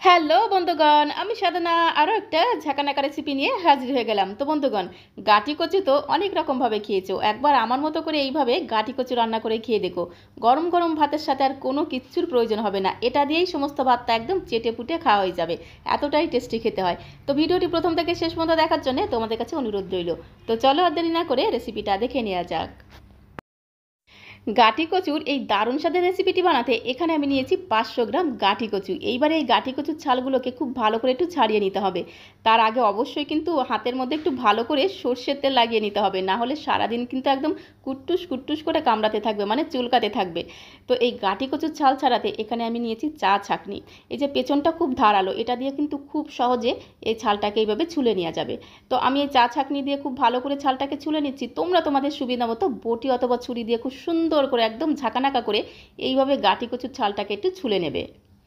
Hello বন্ধুগণ, আমি সাধনা আরও একটা ঝাঁকানাকা রেসিপি নিয়ে হাজির হয়ে গেলাম। তো বন্ধুগণ, গাঁটি কচু তো অনেক রকমভাবে খেয়েছো। একবার আমার মতো করে এইভাবে গাঁটি কচু রান্না করে খেয়ে দেখো। গরম গরম ভাতের সাথে আর কোনো কিচ্ছুর প্রয়োজন হবে না। এটা দিয়েই সমস্ত ভাতটা একদম চেটে পুটে খাওয়া হয়ে যাবে। এতটাই টেস্টি খেতে হয়। তো ভিডিওটি প্রথম থেকে শেষ পর্যন্ত দেখার জন্য তোমাদের কাছে অনুরোধ রইল। তো চলো আর দেরি না করে রেসিপিটা দেখে নেওয়া যাক। গাঁটি কচুর এই দারুণ স্বাদের রেসিপিটি বানাতে এখানে আমি নিয়েছি 500 গ্রাম গাঁটি কচু। এইবারে এই গাঁটি কচুর ছালগুলোকে খুব ভালো করে একটু ছাড়িয়ে নিতে হবে। তার আগে অবশ্যই কিন্তু হাতের মধ্যে একটু ভালো করে সর্ষের তেল লাগিয়ে নিতে হবে, না হলে সারাদিন কিন্তু একদম কুট্টুস কুট্টুস করে কামড়াতে থাকবে, মানে চুলকাতে থাকবে। তো এই গাঁটি কচুর ছাল ছাড়াতে এখানে আমি নিয়েছি চা ছাঁকনি। এই যে পেছনটা খুব ধারালো, এটা দিয়ে কিন্তু খুব সহজে এই ছালটাকে এইভাবে ছুলে নেওয়া যাবে। তো আমি এই চা ছাঁকনি দিয়ে খুব ভালো করে ছালটাকে ছুলে নিচ্ছি। তোমরা তোমাদের সুবিধা মতো বটি অথবা ছুরি দিয়ে খুব সুন্দর করে একদম ঝাঁকানাকা করে এইভাবে গাঁটি কচুর ছালটাকে একটু ছুলে নেবে।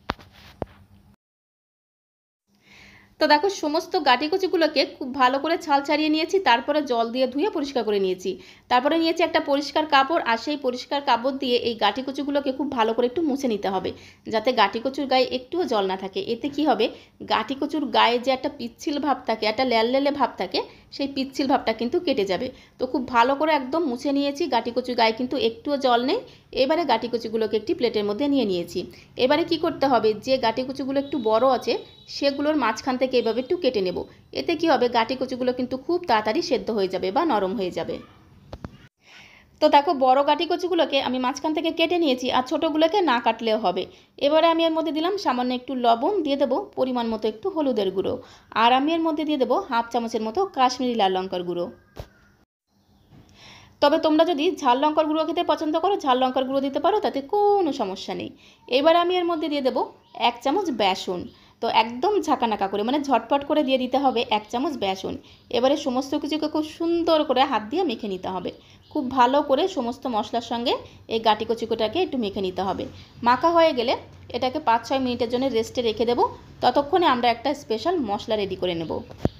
তো দেখো, সমস্ত গাঁটি কচুগুলোকে খুব ভালো করে ছাল ছাড়িয়ে নিয়েছি, তারপরে জল দিয়ে ধুয়ে পরিষ্কার করে নিয়েছি। তারপরে নিয়েছি একটা পরিষ্কার কাপড়, আর সেই পরিষ্কার কাপড় দিয়ে এই গাঁটি কচুগুলোকে খুব ভালো করে একটু মুছে নিতে হবে, যাতে গাঁটি কচুর গায়ে একটুও জল না থাকে। এতে কি হবে, গাঁটি কচুর গায়ে যে একটা পিচ্ছিল ভাব থাকে, একটা ল্যাললেলে ভাব থাকে, সেই পিচ্ছিল ভাবটা কিন্তু কেটে যাবে। তো খুব ভালো করে একদম মুছে নিয়েছি। গাঁটি কচুর গায়ে কিন্তু একটুও জল নেই। এবারে গাঁটি কচুগুলোকে একটি প্লেটের মধ্যে নিয়ে নিয়েছি। এবারে কি করতে হবে, যে গাঁটি কচুগুলো একটু বড় আছে সেগুলোর মাঝখান থেকে এভাবে একটু কেটে নেব। এতে কি হবে, গাঁটি কচুগুলো কিন্তু খুব তাড়াতাড়ি সেদ্ধ হয়ে যাবে বা নরম হয়ে যাবে। তো দেখো, বড় গাঁটি কচুগুলোকে আমি মাঝখান থেকে কেটে নিয়েছি, আর ছোটোগুলোকে না কাটলেও হবে। এবারে আমি এর মধ্যে দিলাম সামান্য একটু লবণ, দিয়ে দেবো পরিমাণ মতো একটু হলুদের গুঁড়ো, আর আমি এর মধ্যে দিয়ে দেবো হাফ চামচের মতো কাশ্মীরি লাল লঙ্কার গুঁড়ো। তবে তোমরা যদি ঝাল লঙ্কার গুঁড়ো খেতে পছন্দ করো, ঝাল লঙ্কার গুঁড়ো দিতে পারো, তাতে কোনো সমস্যা নেই। এবার আমি এর মধ্যে দিয়ে দেবো 1 চামচ বেসন। তো একদম ঝাঁকানাকা করে, মানে ঝটপট করে দিয়ে দিতে হবে 1 চামচ বেসন। এবারে সমস্ত কিছুকে খুব সুন্দর করে হাত দিয়ে মেখে নিতে হবে। খুব ভালো করে সমস্ত মশলার সঙ্গে এই গাঁটি কচুটাকে একটু মেখে নিতে হবে। মাখা হয়ে গেলে এটাকে 5-6 মিনিটের জন্য রেস্টে রেখে দেবো। ততক্ষণে আমরা একটা স্পেশাল মশলা রেডি করে নেব।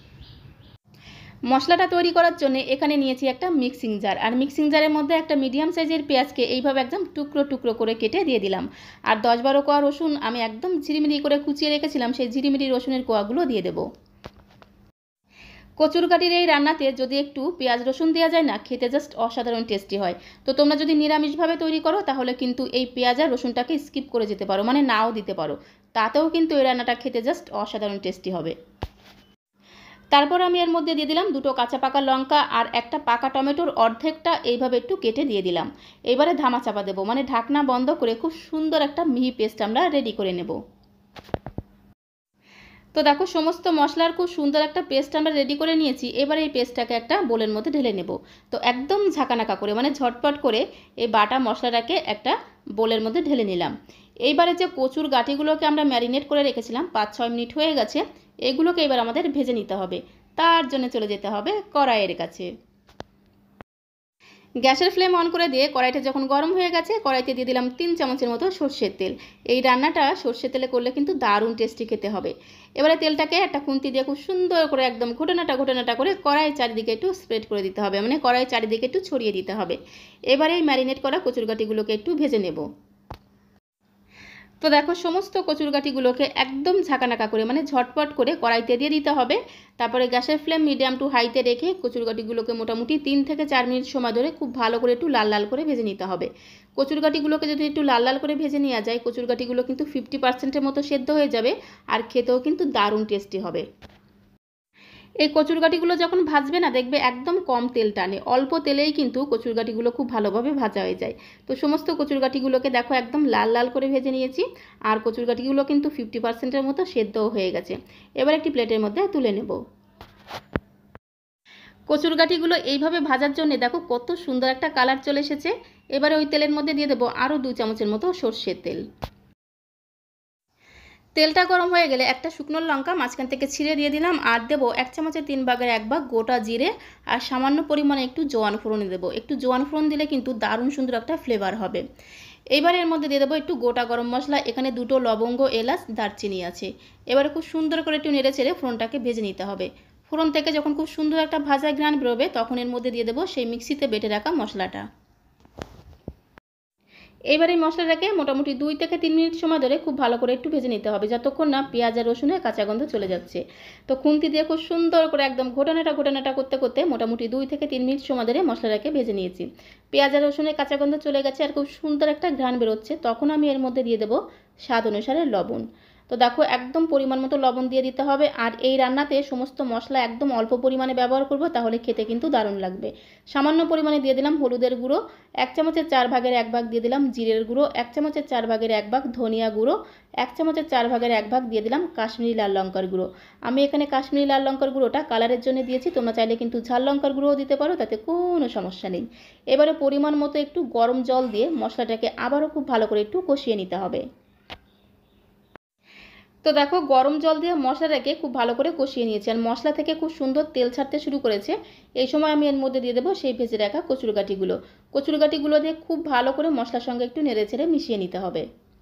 মশলাটা তৈরি করার জন্য এখানে নিয়েছি একটা মিক্সিং জার, আর মিক্সিং জারের মধ্যে একটা মিডিয়াম সাইজের পেঁয়াজকে এইভাবে একদম টুকরো টুকরো করে কেটে দিয়ে দিলাম। আর 10-12 কোয়া রসুন আমি একদম ঝিরিমিরি করে কুচিয়ে রেখেছিলাম, সেই ঝিরিমিরি রসুনের কোয়াগুলো দিয়ে দেবো। কচুরগাটির এই রান্নাতে যদি একটু পেঁয়াজ রসুন দেওয়া যায় না, খেতে জাস্ট অসাধারণ টেস্টি হয়। তো তোমরা যদি নিরামিষভাবে তৈরি করো তাহলে কিন্তু এই পেঁয়াজ আর রসুনটাকে স্কিপ করে যেতে পারো, মানে নাও দিতে পারো। তাতেও কিন্তু এই রান্নাটা খেতে জাস্ট অসাধারণ টেস্টি হবে। তারপর আমি এর মধ্যে দিয়ে দিলাম 2টো কাঁচা পাকা লঙ্কা আর একটা পাকা টমেটোর অর্ধেকটা এইভাবে একটু কেটে দিয়ে দিলাম। এবারে ধামা চাপা দেবো, মানে ঢাকনা বন্ধ করে খুব সুন্দর একটা মিহি পেস্ট আমরা রেডি করে নেব। তো দেখো, সমস্ত মশলার খুব সুন্দর একটা পেস্ট আমরা রেডি করে নিয়েছি। এবারে এই পেস্টটাকে একটা বোলের মধ্যে ঢেলে নেব। তো একদম ঝাঁকানাকা করে, মানে ঝটপট করে এই বাটা মশলাটাকে একটা বোলের মধ্যে ঢেলে নিলাম। এইবারে যে কচুর গাঁটিগুলোকে আমরা ম্যারিনেট করে রেখেছিলাম, 5-6 মিনিট হয়ে গেছে, এগুলোকে এবার আমাদের ভেজে নিতে হবে। তার জন্য চলে যেতে হবে কড়াইয়ের কাছে। গ্যাসের ফ্লেম অন করে দিয়ে কড়াইটা যখন গরম হয়ে গেছে, কড়াইতে দিয়ে দিলাম 3 চামচের মতো সর্ষের তেল। এই রান্নাটা সর্ষের তেলে করলে কিন্তু দারুণ টেস্টি খেতে হবে। এবারে তেলটাকে একটা খুন্তি দিয়ে খুব সুন্দর করে একদম ঘটনাটা করে কড়াইয়ের চারিদিকে একটু স্প্রেড করে দিতে হবে, মানে কড়াইয়ের চারিদিকে একটু ছড়িয়ে দিতে হবে। এবারে এই ম্যারিনেট করা কচুরগাঁটিগুলোকে একটু ভেজে নেব। তো দেখো, সমস্ত কচুরগাঁটিগুলোকে একদম ঝাঁকানাকা করে, মানে ঝটপট করে কড়াইতে দিয়ে দিতে হবে। তারপরে গ্যাসের ফ্লেম মিডিয়াম টু হাইতে রেখে কচুরগাঁটিগুলোকে মোটামুটি 3 থেকে 4 মিনিট সময় ধরে খুব ভালো করে একটু লাল লাল করে ভেজে নিতে হবে। কচুরগাঁটিগুলোকে যদি একটু লাল লাল করে ভেজে নেওয়া যায়, কচুরগাঁটিগুলো কিন্তু 50%-এর মতো সেদ্ধ হয়ে যাবে, আর খেতেও কিন্তু দারুণ টেস্টি হবে। এই কচুরগাঁটিগুলো যখন ভাজবে না, দেখবে একদম কম তেল টানে, অল্প তেলেই কিন্তু কচুরগাঁটিগুলো খুব ভালোভাবে ভাজা হয়ে যায়। তো সমস্ত কচুরগাঁটিগুলোকে দেখো একদম লাল লাল করে ভেজে নিয়েছি, আর কচুরগাঁটিগুলো কিন্তু 50%-এর মতো সেদ্ধও হয়ে গেছে। এবার একটি প্লেটের মধ্যে তুলে নেব। কচুরগাঁটিগুলো এইভাবে ভাজার জন্য দেখো কত সুন্দর একটা কালার চলে এসেছে। এবারে ওই তেলের মধ্যে দিয়ে দেবো আরও 2 চামচের মতো সর্ষের তেল। তেলটা গরম হয়ে গেলে একটা শুকনো লঙ্কা মাঝখান থেকে ছিঁড়ে দিয়ে দিলাম, আর দেবো 1 চামচের 3 ভাগের 1 ভাগ গোটা জিরে, আর সামান্য পরিমাণে একটু জোয়ান ফোড়ন দেবো। একটু জোয়ান ফোড়ন দিলে কিন্তু দারুণ সুন্দর একটা ফ্লেভার হবে। এবার এর মধ্যে দিয়ে দেবো একটু গোটা গরম মশলা, এখানে 2টো লবঙ্গ, এলাচ, দারচিনি আছে। এবারে খুব সুন্দর করে একটু নেড়ে চেড়ে ফোড়নটাকে ভেজে নিতে হবে। ফোড়ন থেকে যখন খুব সুন্দর একটা ভাজা ঘ্রাণ বেরোবে, তখন এর মধ্যে দিয়ে দেবো সেই মিক্সিতে বেটে রাখা মশলাটা। এইবার এই মশলাটাকে মোটামুটি 2 থেকে 3 মিনিট সময় ধরে খুব ভালো করে একটু ভেজে নিতে হবে, যতক্ষণ না পেঁয়াজ আর রসুনের কাঁচা গন্ধ চলে যাচ্ছে। তো খুন্তি দিয়ে খুব সুন্দর করে একদম ঘোটানাটা করতে করতে মোটামুটি 2 থেকে 3 মিনিট সময় ধরে মশলাটাকে ভেজে নিয়েছি। পেঁয়াজ আর রসুনের কাঁচা গন্ধ চলে গেছে আর খুব সুন্দর একটা ঘ্রাণ বেরোচ্ছে। তখন আমি এর মধ্যে দিয়ে দেবো স্বাদ অনুসারে লবণ। তো দেখো একদম পরিমাণ মতো লবণ দিয়ে দিতে হবে। আর এই রান্নাতে সমস্ত মশলা একদম অল্প পরিমাণে ব্যবহার করব, তাহলে খেতে কিন্তু দারুণ লাগবে। সামান্য পরিমাণে দিয়ে দিলাম হলুদের গুঁড়ো, 1 চামচের 4 ভাগের 1 ভাগ দিয়ে দিলাম জিরের গুঁড়ো, 1 চামচের 4 ভাগের 1 ভাগ ধনিয়া গুঁড়ো, 1 চামচের 4 ভাগের 1 ভাগ দিয়ে দিলাম কাশ্মীরি লাল লঙ্কার গুঁড়ো। আমি এখানে কাশ্মীরি লাল লঙ্কার গুঁড়োটা কালারের জন্য দিয়েছি, তোমরা চাইলে কিন্তু ঝাল লঙ্কার গুঁড়োও দিতে পারো, তাতে কোনো সমস্যা নেই। এবারে পরিমাণ মতো একটু গরম জল দিয়ে মশলাটাকে আবারও খুব ভালো করে একটু কষিয়ে নিতে হবে। তো দেখো গরম জল দিয়ে মশলাটাকে খুব ভালো করে কষিয়ে নিয়েছি আর মশলা থেকে খুব সুন্দর তেল ছাড়তে শুরু করেছে। এই সময় আমি এর মধ্যে দিয়ে দেবো সেই ভেজে রাখা কচুরগাটিগুলো দিয়ে খুব ভালো করে মশলার সঙ্গে একটু নেড়েচেড়ে মিশিয়ে নিতে হবে।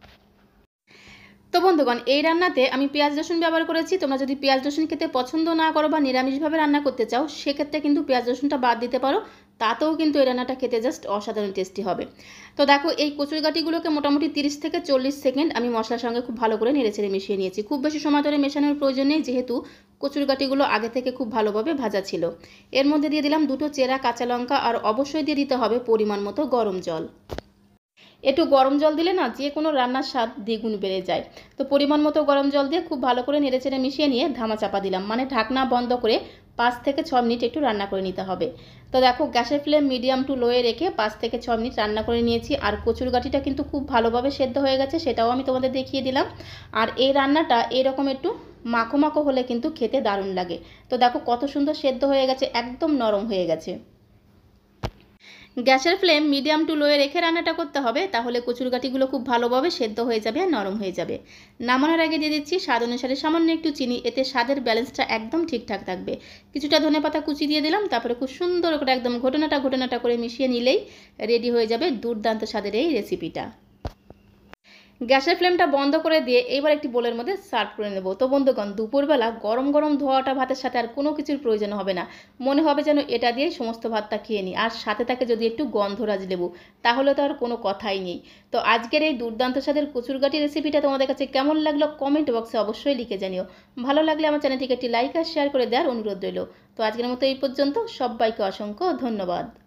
তো বন্ধুগণ, এই রান্নাতে আমি পেঁয়াজ রসুন ব্যবহার করেছি। তোমরা যদি পেঁয়াজ রসুন খেতে পছন্দ না করো বা নিরামিষভাবে রান্না করতে চাও, সেক্ষেত্রে কিন্তু পেঁয়াজ রসুনটা বাদ দিতে পারো, তাতেও কিন্তু এই রান্নাটা খেতে জাস্ট অসাধারণ টেস্টি হবে। তো দেখো এই কচুরগাটিগুলোকে মোটামুটি 30 থেকে 40 সেকেন্ড আমি মশলার সঙ্গে খুব ভালো করে নেড়েচেড়ে মিশিয়ে নিয়েছি। খুব বেশি সময় ধরে মেশানোর প্রয়োজন নেই, যেহেতু কচুরগাটিগুলো আগে থেকে খুব ভালোভাবে ভাজা ছিল। এর মধ্যে দিয়ে দিলাম 2টো চেরা কাঁচা লঙ্কা আর অবশ্যই দিয়ে দিতে হবে পরিমাণ মতো গরম জল। একটু গরম জল দিলে না যে কোনো রান্নার স্বাদ দ্বিগুণ বেড়ে যায়। তো পরিমাণ মতো গরম জল দিয়ে খুব ভালো করে নেড়েচেড়ে মিশিয়ে নিয়ে ধামা চাপা দিলাম, মানে ঢাকনা বন্ধ করে 5 থেকে 6 মিনিট একটু রান্না করে নিতে হবে। তো দেখো গ্যাসের ফ্লেম মিডিয়াম টু লোয়ে রেখে 5 থেকে 6 মিনিট রান্না করে নিয়েছি আর কচুরগাটিটা কিন্তু খুব ভালোভাবে সেদ্ধ হয়ে গেছে, সেটাও আমি তোমাদের দেখিয়ে দিলাম। আর এই রান্নাটা এরকম একটু মাখো মাখো হলে কিন্তু খেতে দারুণ লাগে। তো দেখো কত সুন্দর সেদ্ধ হয়ে গেছে, একদম নরম হয়ে গেছে। গ্যাসের ফ্লেম মিডিয়াম টু লোয়ে রেখে রান্নাটা করতে হবে, তাহলে কচুরগাটিগুলো খুব ভালোভাবে সেদ্ধ হয়ে যাবে আর নরম হয়ে যাবে। নামানোর আগে দিয়ে দিচ্ছি স্বাদ অনুসারে সামান্য একটু চিনি, এতে স্বাদের ব্যালেন্সটা একদম ঠিকঠাক থাকবে। কিছুটা ধনেপাতা কুচি দিয়ে দিলাম, তারপরে খুব সুন্দর করে একদম ঘটনাটা করে মিশিয়ে নিলেই রেডি হয়ে যাবে দুর্দান্ত স্বাদের এই রেসিপিটা। গ্যাসের ফ্লেমটা বন্ধ করে দিয়ে এবার একটি বোলের মধ্যে সার্ভ করে নেব। তো বন্ধুগণ, দুপুরবেলা গরম গরম ধোয়াটা ভাতের সাথে আর কোনো কিছুর প্রয়োজন হবে না, মনে হবে যেন এটা দিয়েই সমস্ত ভাতটা খেয়ে নিই। আর সাথে থাকে যদি একটু গন্ধরাজ লেবু, তাহলে তো আর কোনো কথাই নেই। তো আজকের এই দুর্দান্ত স্বাদের কচুরগাটি রেসিপিটা তোমাদের কাছে কেমন লাগলো কমেন্ট বক্সে অবশ্যই লিখে জানিও। ভালো লাগলে আমার চ্যানেলটিকে একটি লাইক আর শেয়ার করে দেওয়ার অনুরোধ রইল। তো আজকের মতো এই পর্যন্ত, সবাইকে অসংখ্য ধন্যবাদ।